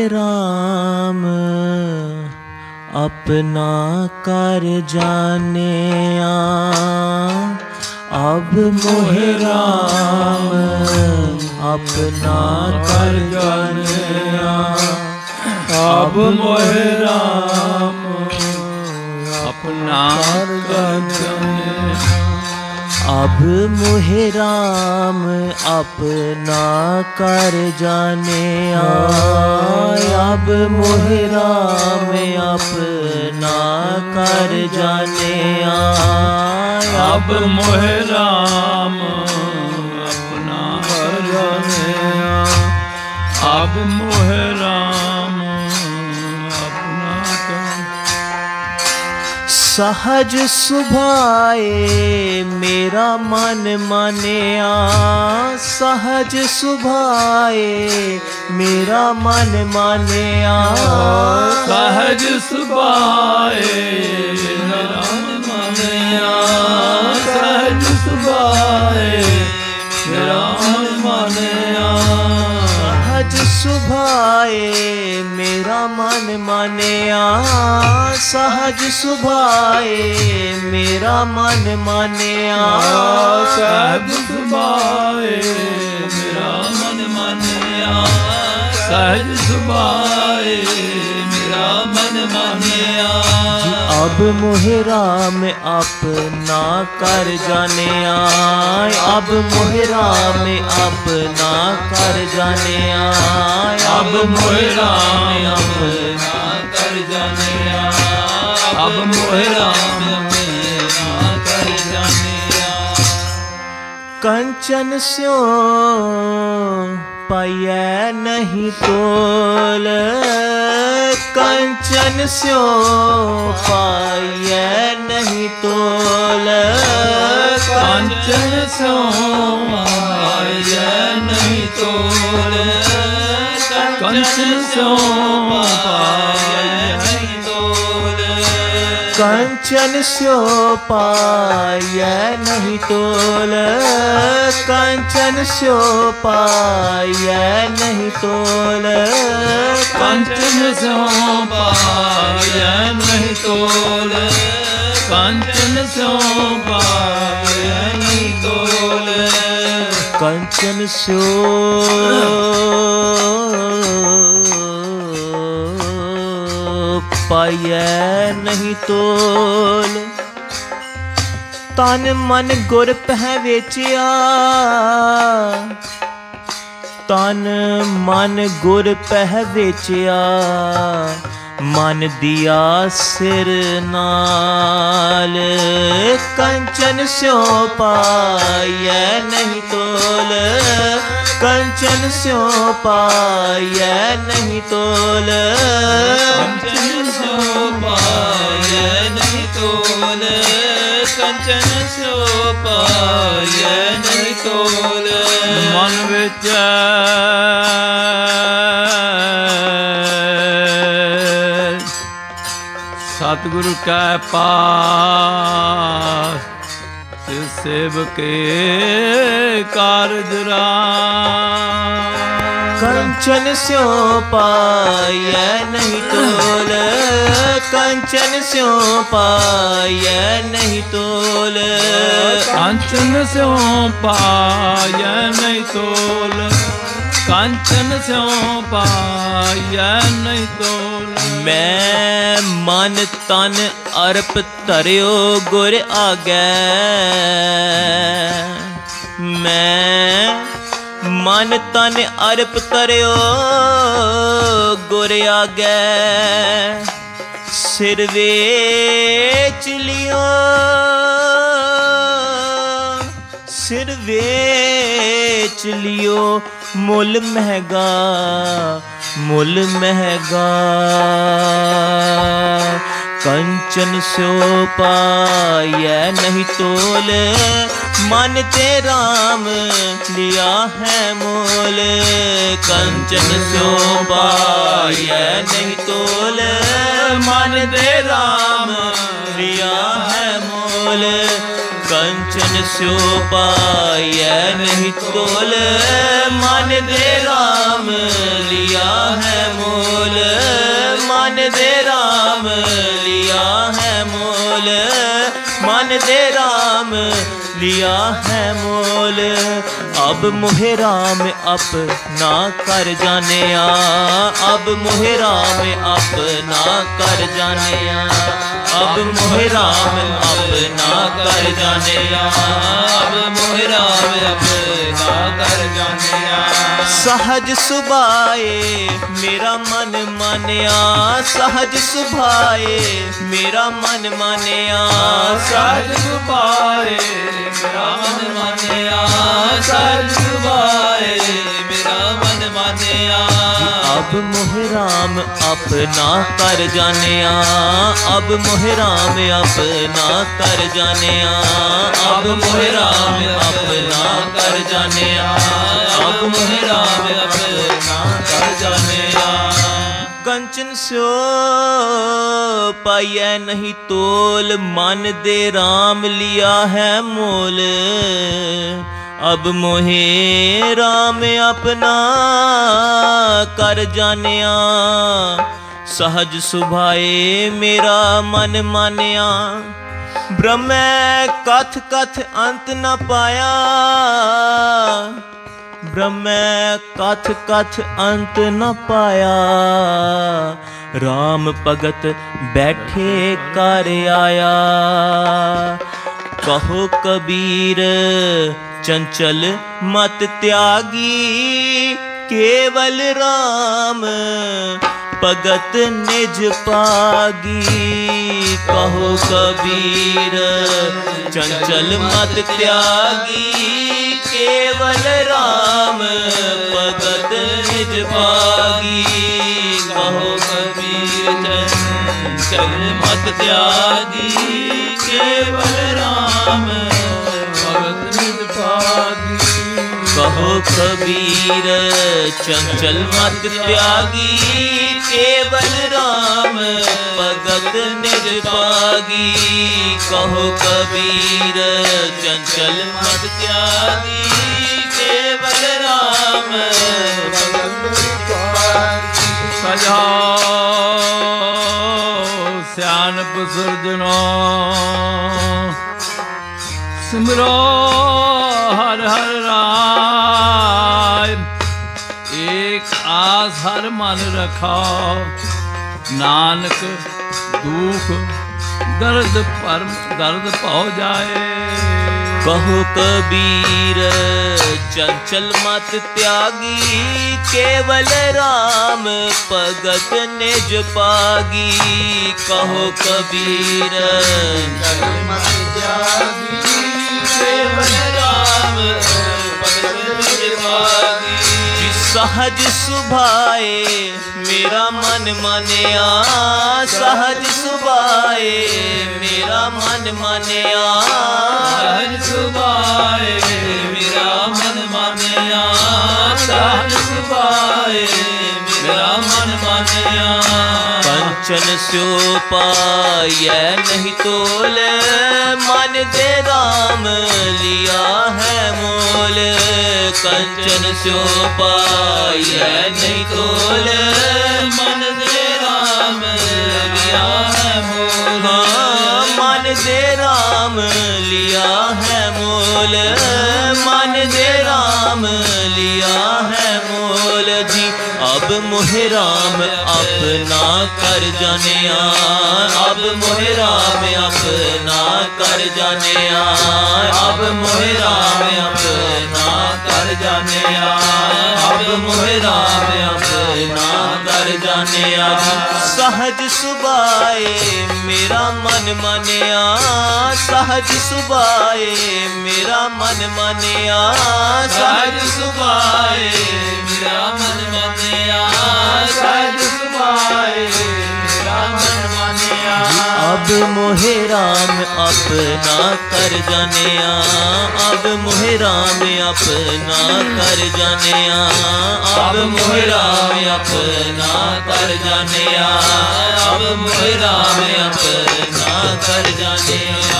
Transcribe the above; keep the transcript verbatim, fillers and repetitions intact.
राम अपना कर जानिया, अब मोहे राम अपना कर जानिया, अब मोहे राम अपना कर जानिया, अब मोहे राम अपना कर जानिया, अब मोहे राम अपना कर जानिया, अब मोहे राम अपना कर जानिया, अब मोहे राम अपना कर। सहज सुभाए मेरा मन मानिया, सहज सुभाए मेरा मन मानिया, सहज सुभाए मेरा मन मानिया, सहज सुभाए मेरा मन मानिया, सहज सुभाए मेरा मन मानिया, सहज सुभाए मेरा मन मानिया, सहज सुभाए मेरा मन मानिया, सहज सुभाए मेरा मन मानिया, अब मोहे राम अपना कर जानिया, अब मोहे राम अपना कर जानिया, अब मोहे राम अपना कर जानिया, अब मोहे राम अपना कर जानिया। कंचन स्यों पाइए नहीं तोल, कंचन स्यों पाइए नहीं तोल, कंचन स्यों पाइए नहीं तोल, कंचन स्यों पाइए नहीं तोल, कंचन स्यों पाइए नहीं तोल, कंचन स्यों पाइए नहीं तोल, कंचन स्यों पाइए नहीं तोल, कंचन स्यों पाइए नहीं तोल, कंचन स्यों पाइए नहीं तोल, तन मन गुर पह वेचिया, तन मन गुर पह वेचिया, मन दिया सिर नाल, कंचन स्यों पाइए नहीं तोल, कंचन स्यों पाइए नहीं तोल, कंचन स्यों पाइए नहीं तोल, कंचन स्यों पाइए नहीं तोल, मन विच सतगुरु कै पास तिस सेवके कारज राम, कंचन स्यों पाइए नहीं तोल, कंचन स्यों पाइए नहीं तोल, कंचन स्यों पाइए नहीं तोल, कंचन स्यों पाइए नहीं तोल। मैं मन तन अर्प धरियो गुर आगे, मैं मन तन अर्प धरियो गुर आगे, सिर वेच लियो सिर वेच लियो, मुल महंगा मुल महंगा, कंचन स्यों पाइए नहीं तोल, मन ते राम लिया है मोल, कंचन स्यों पाइए नहीं तोल, मन ते राम लिया है मोल, कंचन स्यों पाइए नहीं तोल, मन दे राम लिया है मोल, लिया है मोल। अब मोहे राम अपना कर जानिया, अब मोहे राम अपना कर जानिया, अब मोहे राम अपना कर जानिया, अब मोहे राम अपना कर जानिया। सहज सुभाए मेरा मन मानिया, सहज सुभाए मेरा मन मानिया, सहज सुभाए मेरा मन मानिया, सहज सुभाए मेरा मन मानिया। अब मोहे राम अपना कर जानिया, अब मोहे राम अपना कर जानिया, अब मोहे राम अपना कर जानिया, अब मोहे राम अपना कर जानिया। कंचन स्यो पाइए नहीं तोल, मन दे राम लिया है मोल। अब मोहे राम अपना कर जानिया, सहज सुभाए मेरा मन मानिया। ब्रह्म कथ कथ अंत न पाया, ब्रह्म कथ कथ अंत न पाया। राम भगत बैठे कर आया, कहो कबीर चंचल मत त्यागी। केवल राम भगत निज पागी, कहो कबीर चंचल मत त्यागी। केवल राम भगत निज पागी, कहो कबीर चंचल मत त्यागी। केवल राम भगत निज पागी, कहो कबीर चंचल मत त्यागी। केवल राम भगत निज पागी, कहो कबीर चंचल मत त्यागी। केवल राम भगत निज पागी। सजाओ सियानप सुरजनो, सिमरो हर हर राय। एक आस हर मन रखाओ, नानक दुख दर्द परम दर्द पौ जाए। कहो कबीर चंचल मत त्यागी। केवल राम भगत निज पागी, कहो कबीर चंचल मत त्यागी। केवल राम भगत निज पागी। सहज सुभाए मेरा मन मानिया, सहज सुभाए मेरा मन मानिया, सहज सुभाए मेरा मन मानिया, सहज सुभाए मेरा मन मानिया। कंचन स्यो पाइए नहीं तोल, मन दे राम लिया है मोल। कंचन स्यो पाइए नहीं तोल, मन दे राम लिया है मोल। मन दे राम लिया है मोल, मन दे राम लिया है मोल जी। अब मोहे राम अपना कर जानिया, अब मोहे राम अपना कर जानिया, अब मोहे राम अपना कर जानिया, अब मोहे राम अपना कर जानिया। सहज सुभाए मेरा मन मानिया, सहज सुभाए मेरा मन मानिया, सहज सुभाए मेरा मन मानिया, सहज सुभाए मेरा मन मानिया। अब मोहे राम अपना कर जानिया, अब मोहे राम अपना कर जानिया, अब मोहे राम अपना कर जानिया, अब मोहे राम अपना कर जानिया।